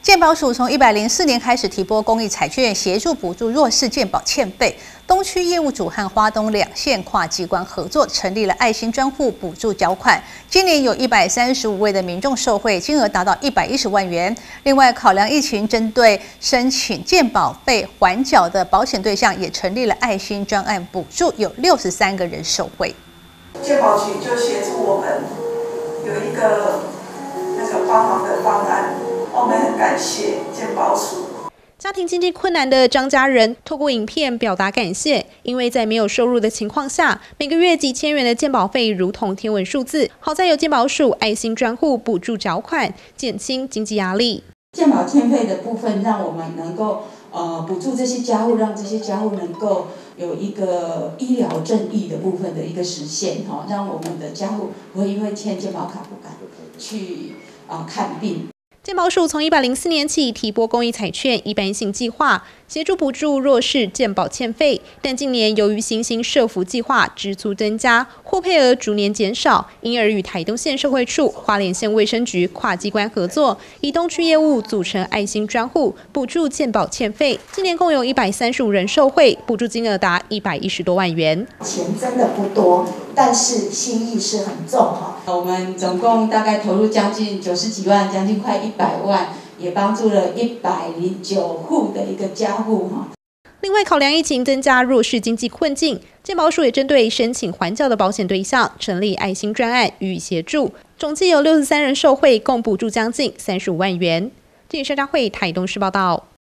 健保署从104年开始提拨公益彩券，协助补助弱势健保欠费。东区业务组和花东2县跨机关合作，成立了爱心专户补助缴款。今年有135位的民众受惠，金额达到110万元。另外，考量疫情，针对申请健保费缓缴的保险对象，也成立了爱心专案补助，有63个人受惠。 健保局就协助我们有一个帮忙的方案。我们很感谢健保署。 家庭经济困难的张家人透过影片表达感谢，因为在没有收入的情况下，每个月几千元的健保费如同天文数字。好在有健保署爱心专户补助缴款，减轻经济压力。 健保欠费的部分，让我们能够补助这些家户，让这些家户能够有一个医疗正义的部分的一个实现哈，让我们的家户不会因为欠健保卡不敢去看病。 健保署从104年起提拨公益彩券一般性计划，协助补助弱势健保欠费。但近年由于新兴社福计划支出增加，获配额逐年减少，因而与台东县社会处、花莲县卫生局跨机关合作，以东区业务组成爱心专户，补助健保欠费。今年共有135人受惠，补助金额达110多万元。 钱真的不多，但是心意是很重哈。 我们总共大概投入将近90几万，将近快100万，也帮助了109户的一个家户哈。 另外，考量疫情增加弱势经济困境，健保署也针对申请缓缴的保险对象，成立爱心专案予以协助，总计有63人受惠，共补助将近35万元。记者张佳慧台东市报道。